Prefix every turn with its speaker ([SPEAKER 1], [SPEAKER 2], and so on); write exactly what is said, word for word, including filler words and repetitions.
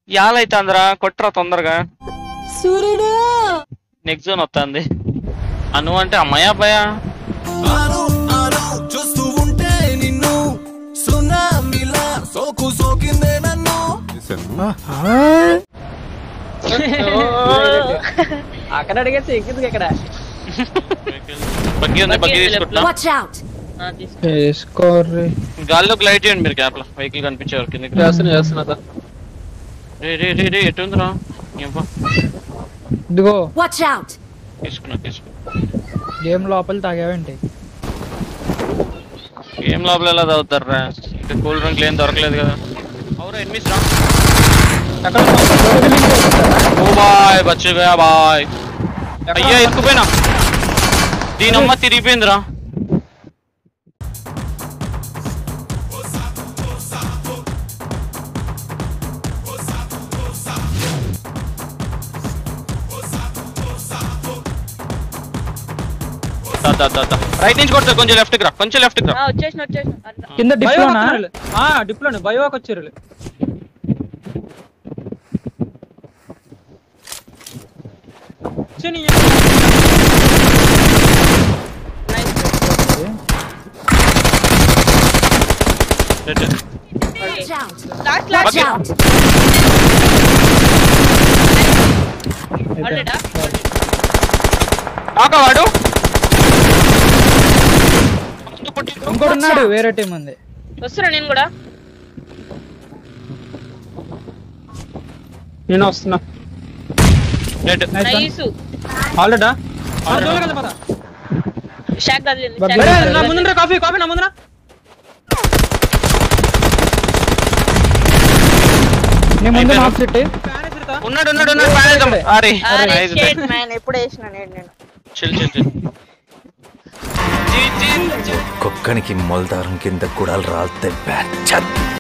[SPEAKER 1] యాలైతే అందరా కొట్టరా తొందరగా.
[SPEAKER 2] సూర్యుడు
[SPEAKER 1] నెక్స్ట్ జోన్ వస్తుంది. అను అంటే అమ్మాయా అబ్బాయా?
[SPEAKER 3] చూస్తూ ఉంటే నిన్ను సునామీలా సోకు సోకిందే నన్ను.
[SPEAKER 4] అక్కడ అడిగేసి ఎక్కింది ఇక్కడ.
[SPEAKER 1] బగ్గి ఉంది, బగ్గి తీసుకుంటా. గాల్లోకి లైట్ చేయండి మీరు క్యాప్ లో, వెహికల్ కనిపించే వరకు.
[SPEAKER 4] చేస్తున్నా చేస్తున్నా
[SPEAKER 1] రే రే రే రే ఎటు ఉందిరా?
[SPEAKER 5] ఇదిగో
[SPEAKER 1] తీసుకున్నా తీసుకున్నా.
[SPEAKER 5] గేమ్ లోపల తాగావేంటి?
[SPEAKER 1] గేమ్ లోపల ఎలా తాగుతారా? ఇంకా కూల్ డ్రింక్ ఏం దొరకలేదు కదా. అవురా ఎనిమిస్ రా. ఓ బాయ్ బచ్చు గయా బాయ్. అయ్యా ఎత్తుకుపోయినా, దీనమ్మ తిరిగిపోయిందిరా. రైట్ నుంచి కొడతా, కొంచెం లెఫ్ట్ కి రా, కొంచెం లెఫ్ట్ కి రా.
[SPEAKER 2] వచ్చేసిన వచ్చేసిన
[SPEAKER 5] కింద డిప్లోనా?
[SPEAKER 4] ఆ డిప్లోనే బయోవాక్ వచ్చారు.
[SPEAKER 1] వాడు
[SPEAKER 5] ఇంకోటి ఉన్నాడు, వేరే టీం ఉంది.
[SPEAKER 2] వస్తున్నా నేను కూడా.
[SPEAKER 4] నేను వస్తున్నా. ఆల్రెడా నా ముందు కాఫీ కాఫీ నా ముందురా.
[SPEAKER 5] నీ ముందు నాక్ సెట్
[SPEAKER 1] ఉన్నాడు ఉన్నాడు ఉన్నాడు. అరే
[SPEAKER 2] ఎప్పుడు వేసిన నేను.
[SPEAKER 1] Chill chill chill.
[SPEAKER 3] కుక్కనికి మొలదారం కింద గుడాలు రాలితే బ్యాచ్.